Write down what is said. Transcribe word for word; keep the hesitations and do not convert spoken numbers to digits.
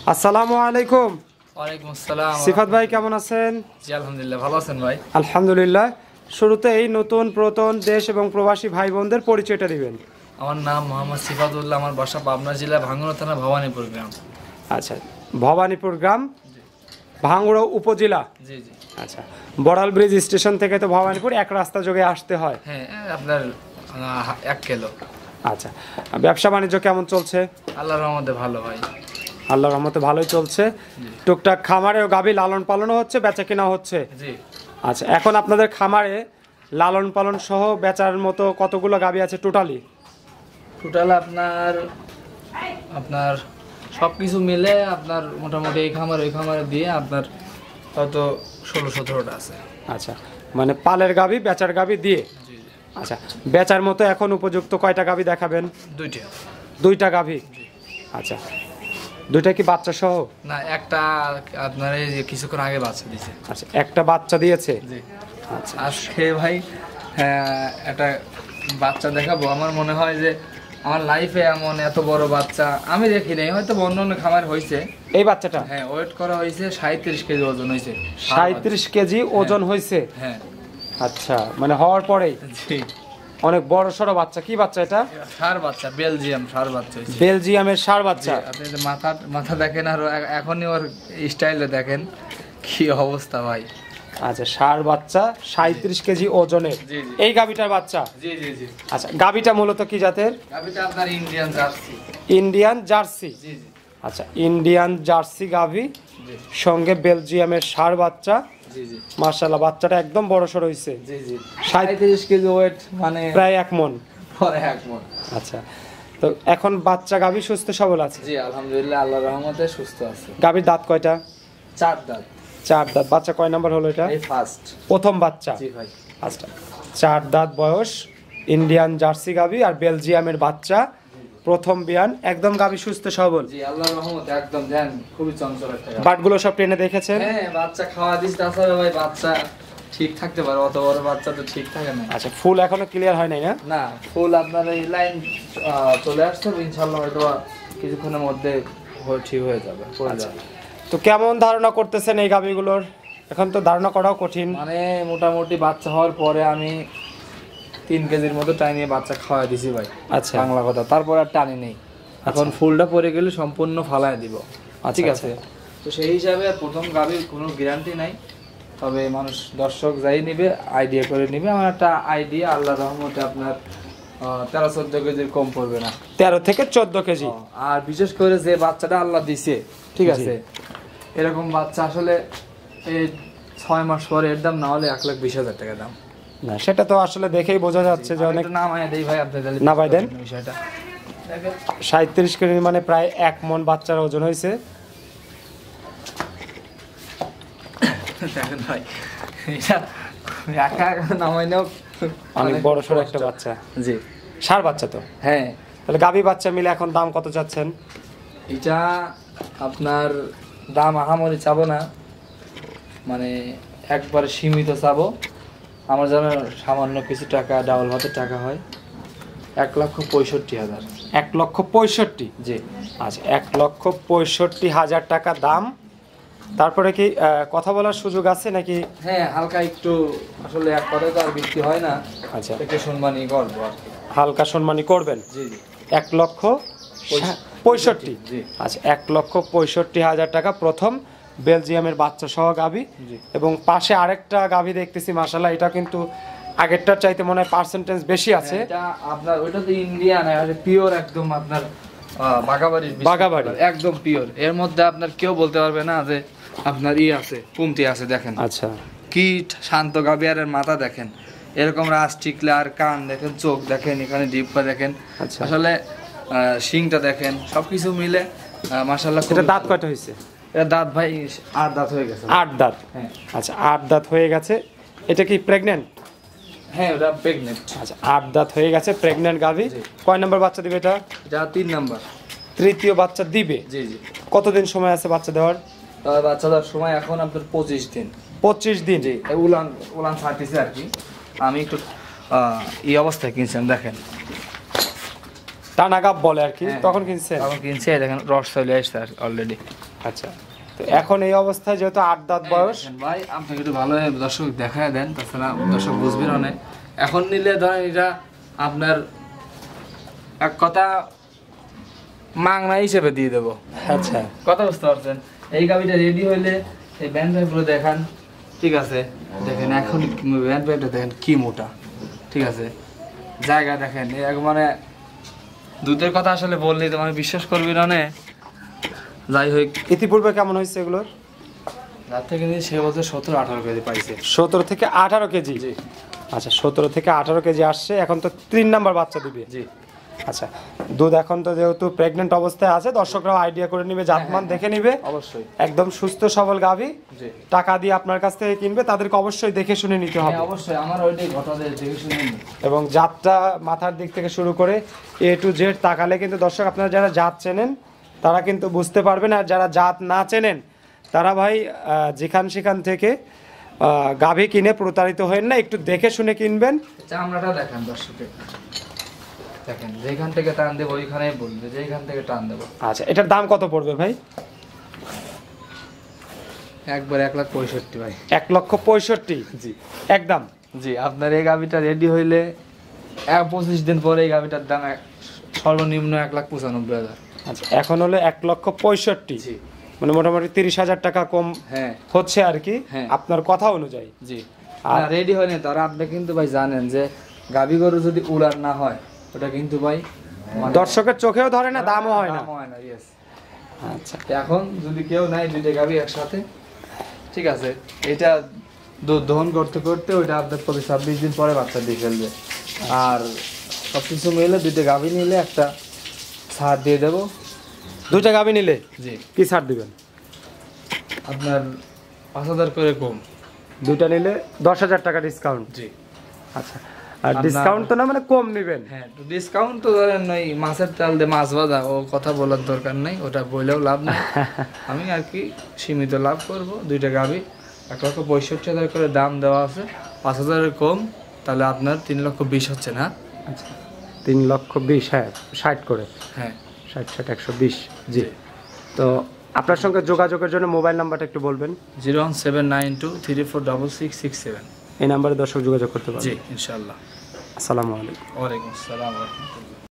আসসালামু আলাইকুম। ওয়ালাইকুম আসসালাম। সিফাত ভাই কেমন আছেন? জি আলহামদুলিল্লাহ, ভালো আছেন ভাই? আলহামদুলিল্লাহ। শুরুতেই নতুন প্রতন দেশ এবং প্রবাসী ভাই বোনদের পরিচয়টা দিবেন। আমার নাম মোহাম্মদ সিফাতুল্লাহ, আমার বাসা পাবনা জেলা ভাঙ্গুড়া থানা ভবানীপুর গ্রাম। আচ্ছা, ভবানীপুর গ্রাম, ভাঙ্গুড়া উপজেলা। জি জি। আচ্ছা, বড়াল ব্রিজ স্টেশন থেকে তো ভবানীপুর এক রাস্তা যোগে আসতে হয়। হ্যাঁ, আপনার আহ, এক কিলো। আচ্ছা, ব্যবসা বাণিজ্য কেমন চলছে? আল্লাহর রহমতে ভালো ভাই। আল্লাহর রহমতে ভালোই চলছে। টুকটাক খামারেও গাভী লালন পালনও হচ্ছে, বেচা কেনা হচ্ছে। জি। আচ্ছা, এখন আপনাদের খামারে লালন পালন সহ বেচার মতো কতগুলো গাভী আছে টোটালি? টোটাল আপনার আপনার সব কিছু মিলে আপনার মোটামুটি এই খামার ওই খামারে দিয়ে আপনার হয়তো ষোলো সতেরোটা আছে। আচ্ছা, মানে পালের গাভী বেচার গাভী দিয়ে। জি জি। আচ্ছা, বেচার মতো এখন উপযুক্ত কয়টা গাভী দেখাবেন? দুইটা। দুইটা গাভী। আচ্টা, দুইটা কি বাচ্চা সহ? না, একটা আপনার এই যে কিছুক্ষণ আগে বাচ্চা দিয়েছে। আচ্ছা, একটা বাচ্চা দিয়েছে। জি। আচ্ছা, আজকে ভাই হ্যাঁ, একটা বাচ্চা দেখাবো। আমার মনে হয় যে আমার লাইফে এমন এত বড় বাচ্চা আমি দেখি নাই, হয়তো অন্য অন্য খামার হয়েছে। এই বাচ্চাটা হ্যাঁ, ওয়েট করা হয়েছে সাঁত্রিশ কেজি ওজন হয়েছে। সাঁত্রিশ কেজি ওজন হয়েছে। হ্যাঁ। আচ্ছা, মানে হওয়ার পরেই জি। অনেক বড় সড়ো বাচ্চা। কি বাচ্চা এটা? ষাঁড় বাচ্চা, বেলজিয়াম ষাঁড় বাচ্চা হয়েছে। বেলজিয়ামের ষাঁড় বাচ্চা। আপনি যে মাথা মাথা দেখেন আর এ- এখনই ওর স্টাইলে দেখেন কি অবস্থা ভাই। আচ্ছা, ষাঁড় বাচ্চা সাঁত্রিশ কেজি ওজনের। জি, জি। এই গাভীটার বাচ্চা। জি জি জি। আচ্ছা, গাভীটা মূলত কি জাতের? গাভিটা আপনার ইন্ডিয়ান জার্সি। Indian jersey. জি জি। আচ্ছা, ইন্ডিয়ান জার্সি গাভী জি সঙ্গে বেলজিয়ামের ষাঁড় বাচ্চা। জি জি। মাশাআল্লাহ, বাচ্চাটা একদম বড় সড়ো হয়েছে। জি জি। সাঁত্রিশ কেজি ওয়েট, মানে প্রায় এক মন। পরে এক মণ। আচ্ছা, তো এখন বাচ্চা গাভী সুস্থ সবল আছে? জি আলহামদুলিল্লাহ, আল্লাহর রহমতে সুস্থ আছে। গাভীর দাঁত কয়টা? চার দাঁত। চার দাঁত। বাচ্চা কয় নাম্বার হলো এটা? এই ফার্স্ট। প্রথম বাচ্চা। জি ভাই। আচ্ছা, চার দাঁত বয়স, ইন্ডিয়ান জার্সি গাভী আর বেলজিয়ামের বাচ্চা, প্রথম বিয়ান, একদম গাভী সুস্থ সবল। জি আল্লাহর রহমতে একদম দেন, খুবই চঞ্চল একটা গাভী। বাটগুলো সব টেনে দেখেছেন? হ্যাঁ, বাচ্চা খাওয়া দিস তাছাড়া ভাই বাচ্চা ঠিক থাকতে পারে, অত বড় বাচ্চা তো ঠিক থাকে না। আচ্ছা, ফুল এখনো ক্লিয়ার হয় নাই না? না, ফুল আপনার এই লাইন চলে আসছে, ইনশাআল্লাহ হয়তো কিছুক্ষণের মধ্যে হয়ে- ঠিক হয়ে যাবে, পড়ে যাবে। তো কেমন ধারণা করতেছেন এই গাভীগুলোর? এখন তো ধারণা করাও কঠিন। মানে মোটামুটি বাচ্চা হওয়ার পরে আমি তিন কেজির মতো টাইনিয়ে বাচ্চা খাওয়া দিছি ভাই। আচ্ছা, বাংলা কথা, তারপর আর টানি নেই। এখন ফুলটা পরে গেলে সম্পূর্ণ ফালায় দিব। আচ্ছা, ঠিক আছে, তো সেই হিসাবে প্রথম গাভীর কোনো গ্যারান্টি নাই, তবে মানুষ দর্শক যাই নিবে আইডিয়া করে নিবে। আমার একটা আইডিয়া, আল্লাহর রহমতে আপনার আহ, তেরো চোদ্দ কেজির কম পড়বে না। তেরো থেকে চোদ্দ কেজি। আর বিশেষ করে যে বাচ্চাটা আল্লাহ দিছে, ঠিক আছে, এরকম বাচ্চা আসলে এই ছয় মাস পরে এর দাম না হলে এক লাখ বিশ হাজার টাকা দাম। না, সেটা তো আসলে দেখেই বোঝা যাচ্ছে যে অনেক। নাম আয় দেই ভাই, আপনি তাহলে না ভাই দেন। বিষয়টা দেখেন। সাঁত্রিশ কেজি মানে প্রায় এক মন বাচ্চার ওজন হয়েছে। দেখেন ভাই, এটা একা একা নামাইলেও অনেক বড় সড়ো একটা বাচ্চা। জি। ষাঁড় বাচ্চা তো। হ্যাঁ, তাহলে গাভী বাচ্চা মিলে এখন দাম কত চাচ্ছেন? এটা আপনার দাম আহামরি চাবো না, মানে একবারে সীমিত চাবো। আমার যেন সামান্য কিছু টাকা ডাবল ভাতের টাকা হয়। এক লক্ষ পঁয়ষট্টি হাজার। এক লক্ষ পঁয়ষট্টি। জি। আচ্ছা, এক লক্ষ পঁয়ষট্টি হাজার টাকা দাম। তারপরে কি আহ, কথা বলার সুযোগ আছে নাকি? হ্যাঁ, হালকা একটু, আসলে এক কথায় তো আর বিক্রি হয় না। আচ্ছা, একটু সম্মানই করবো আর কি। হালকা সম্মানী করবেন। জি জি। এক লক্ষ পঁয়ষট্টি। জি। আচ্ছা, এক লক্ষ পঁয়ষট্টি হাজার টাকা প্রথম বেলজিয়ামের বাচ্চা সহ গাভী। জি। এবং পাশে আরেকটা গাভী দেখতেছি, মাশাআল্লাহ, এটা কিন্তু আগেরটার চাইতে মনে হয় পার্সেন্টেজ বেশি আছে। এটা আপনার ওইটা তো ইন্ডিয়ান, আর পিওর একদম আপনার আহ, বাগাবাড়ির বিস্কুট বাগাবাড়ি। কালার, একদম পিওর। এর মধ্যে আপনার কেউ বলতে পারবে না যে আপনার ই আছে, কমতি আছে। দেখেন আচ্ছা, কি শান্ত গাভী, আর এর মাথা দেখেন, এরকম রাস টিকলে, আর কান দেখেন, চোখ দেখেন, এখানে ডিপটা দেখেন, আচ্ছা। আসলে আহ, শিংটা দেখেন, সবকিছু মিলে মাশাআল্লাহ। এটা দাঁত কয়টা হয়েছে? এটা দাঁত ভাই আট দাঁত হয়ে গেছে। আট দাঁত। হ্যাঁ আচ্ছা, আট দাঁত হয়ে গেছে। এটা কি প্রেগনেন্ট? হ্যাঁ, ওটা প্রেগনেন্ট। আচ্ছা, আট দাঁত হয়ে গেছে, প্রেগনেন্ট গাভী। কয় নম্বর বাচ্চা দিবে এটা? এটা তিন নাম্বার। তৃতীয় বাচ্চা দিবে। জি জি। কতদিন সময় আছে বাচ্চা দেওয়ার? তবে বাচ্চা দেওয়ার সময় এখন আপনার পঁচিশ দিন। পঁচিশ দিন। জি, এই উলান উলান ছাড়তেছে আর কি। আমি একটু আহ, এই অবস্থায় কিনছিলাম, দেখেন টানা গাব বলে আর কি, হ্যাঁ, তখন কিনছেন? তখন কিনছি, এই দেখেন রস চলে আসছে অলরেডি। আচ্ছা, তো এখন এই অবস্থায় যেহেতু আট দাঁত বয়স, ভাই আপনাকে একটু ভালো দর্শক দেখায় দেন, তাছাড়া দর্শক বুঝবেন অনেক। এখন নিলে ধরেন এটা আপনার এক কথা মাংনা হিসেবে দিয়ে দেবো। আচ্ছা কথা বুঝতে পারছেন? এই গাবিটা রেডি হইলে এই ব্যান্ড পাইপগুলো দেখান, ঠিক আছে? দেখেন এখন ব্যান্ড পাইপটা দেখেন কি মোটা, ঠিক আছে? জায়গা দেখেন এক মানে দুধের কথা আসলে বললেই তো মানে বিশ্বাস করবি না নে। যাই হোক, ইতিপূর্বে কেমন হয়েছে এগুলোর? রাত থেকে নিয়ে সে বছর সতেরো আঠারো কেজি পাইছে। সতেরো থেকে আঠারো কেজি? জি। আচ্ছা, সতেরো থেকে আঠারো কেজি আসছে, এখন তো তিন নাম্বার বাচ্চা দিবে। জি। আচ্ছা, দুধ এখন তো যেহেতু প্রেগনেন্ট অবস্থায় আছে, দর্শকরাও আইডিয়া করে নিবে, জাতমান দেখে নিবে। অবশ্যই। একদম সুস্থ সবল গাভী, জি। টাকা দিয়ে আপনার কাছ থেকে কিনবে, তাদেরকে অবশ্যই দেখে শুনে নিতে হবে। হ্যাঁ অবশ্যই, আমার ওইটাই ঘটনা দেখে শুনে নিই। এবং জাতটা মাথার দিক থেকে শুরু করে এ টু জেড তাকালে কিন্তু দর্শক আপনারা যারা জাত চেনেন তারা কিন্তু বুঝতে পারবেন, আর যারা জাত না চেনেন তারা ভাই আহ, যেখান সেখান থেকে আহ, গাভী কিনে প্রতারিত হবেন না, একটু দেখে শুনে কিনবেন। চামড়াটা দেখেন দর্শকে, দেখেন যেখান থেকে টান দেবো ওইখানেই বলবে যেখান থেকে টান দেবো। আচ্ছা, এটার দাম কত পড়বে ভাই? একবার এক লাখ পঁয়ষট্টি ভাই। এক লক্ষ পঁয়ষট্টি? জি। একদম? জি, আপনার এই গাভিটা রেডি হইলে এক পঁচিশ দিন পরে এই গাভিটার দাম এক- সর্বনিম্ন এক লাখ পঁচানব্বই হাজার। আচ্ছা, এখন হলো এক লক্ষ পঁয়ষট্টি, জি। মানে মোটামুটি তিরিশ হাজার টাকা কম হ্যাঁ হচ্ছে আর কি, হ্যাঁ। আপনার কথা অনুযায়ী। জি। আর আর রেডি হয়নি তারা, আপনি কিন্তু ভাই জানেন যে গাভি গরু যদি উলার না হয় ওটা কিন্তু ভাই মানে দর্শকের চোখেও ধরে না, দামও হয় না। দাম হয় না, yes। আচ্ছা, এখন যদি কেউ নাই দুইটা গাভি একসাথে, ঠিক আছে, এটা দুধ দহন করতে করতে ওইটা আপনার প্রতি ছাব্বিশ দিন পরে বাচ্চা দিয়ে ফেলবে। আর সব কিছু মিলে দুইটা গাভি নিলে একটা ছাড় দিয়ে দেবো। দুইটা গাভী নিলে জি। কি ছাড় দিবেন? আপনার পাঁচ হাজার করে কম। দুইটা নিলে দশ হাজার টাকা ডিসকাউন্ট? জি। আচ্ছা, আর আপনার- ডিসকাউন্ট তো না, মানে কম নেবেন? হ্যাঁ, ডিসকাউন্ট তো ধরেন ওই মাছের চাল দিয়ে মাছ ভাজা, ও কথা বলার দরকার নেই, ওটা বললেও লাভ নেই। আমি আর কি সীমিত লাভ করব। দুইটা গাভি এক লক্ষ পঁয়ষট্টি হাজার করে দাম দেওয়া আছে, পাঁচ হাজারের কম, তাহলে আপনার তিন লক্ষ বিশ হচ্ছে না? আচ্ছা, তিন লক্ষ বিশ, হ্যাঁ, ষাট করে, হ্যাঁ। ষাট ষাট একশো বিশ। জি। তো আপনার সঙ্গে যোগাযোগের জন্য মোবাইল নাম্বারটা একটু বলবেন। Zero one seven nine two three four double six six seven. এই নাম্বারে দর্শক যোগাযোগ করতে পারবেন। জি ইনশাল্লাহ। আসসালামু আলাইকুম। ওয়ালাইকুম আসসালাম ওয়া রাহমাতুল্লাহ।